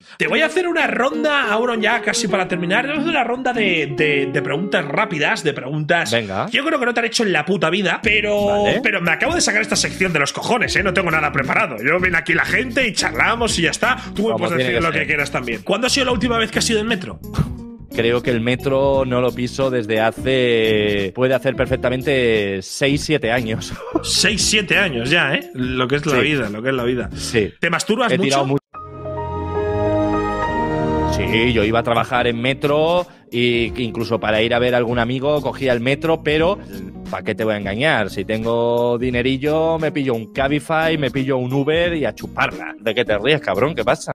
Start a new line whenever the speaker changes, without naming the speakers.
Te voy a hacer una ronda, ahora ya casi para terminar. Te voy a hacer una ronda de preguntas rápidas, de preguntas.
Venga.
Yo creo que no te han hecho en la puta vida, pero,
Vale.
pero me acabo de sacar esta sección de los cojones, ¿eh? No tengo nada preparado. Yo ven aquí la gente y charlamos y ya está. Tú me
Como
puedes
tiene
decir
que
lo que
ser.
quieras también. ¿Cuándo ha sido la última vez que has ido en metro?
Creo que el metro no lo piso desde hace... Puede hacer perfectamente 6-7 años.
6-7 años ya, ¿eh? Lo que es la
Sí.
vida, lo que es la vida.
Sí.
¿Te masturbas
He tirado
mucho?
Sí, yo iba a trabajar en metro y incluso para ir a ver a algún amigo cogía el metro, pero ¿para qué te voy a engañar? Si tengo dinerillo, me pillo un Cabify, me pillo un Uber y a chuparla. ¿De qué te ríes, cabrón? ¿Qué pasa?